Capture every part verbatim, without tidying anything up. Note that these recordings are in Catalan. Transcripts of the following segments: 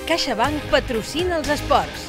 CaixaBank patrocina els esports.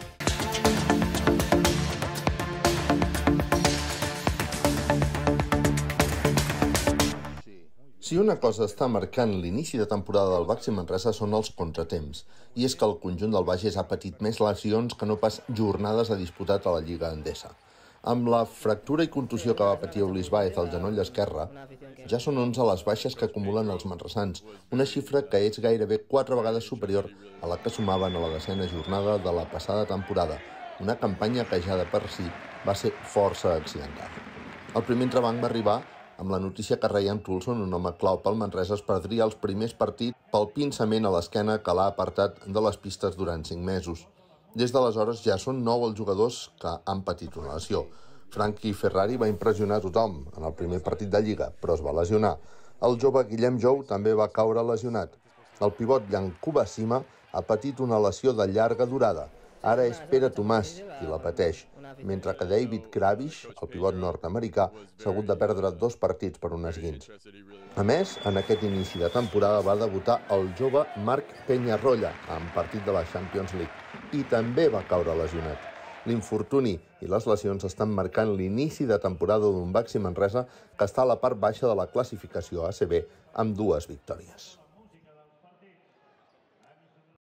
Si una cosa està marcant l'inici de temporada del Baxi Manresa són els contratemps, i és que el conjunt del Bages ha patit més lesions que no pas jornades ha disputat a la Lliga Endesa. Amb la fractura i contusió que va patir Ulis Báez al genoll esquerre, ja són onze les baixes que acumulen els manresans, una xifra que és gairebé quatre vegades superior a la que sumaven a la desena jornada de la passada temporada, una campanya que ja de per si va ser força accidentada. El primer entrebanc va arribar amb la notícia que Ryan Toulson, un home clau pel Manresa, es perdria els primers partits pel pinçament a l'esquena que l'ha apartat de les pistes durant cinc mesos. Des d'aleshores ja són nou els jugadors que han patit una lesió. Frankie Ferrari va impressionar tothom en el primer partit de Lliga, però es va lesionar. El jove Guillem Jou també va caure lesionat. El pivot Yankuba Sima ha patit una lesió de llarga durada. Ara és Pere Tomàs qui la pateix, mentre que David Kravish, el pivot nord-americà, s'ha hagut de perdre dos partits per un esguins. A més, en aquest inici de temporada va debutar el jove Marc Peñarroya en partit de la Champions League i també va caure lesionat. L'infortuni i les lesions estan marcant l'inici de temporada d'un Baxi Manresa que està a la part baixa de la classificació A C B amb dues victòries.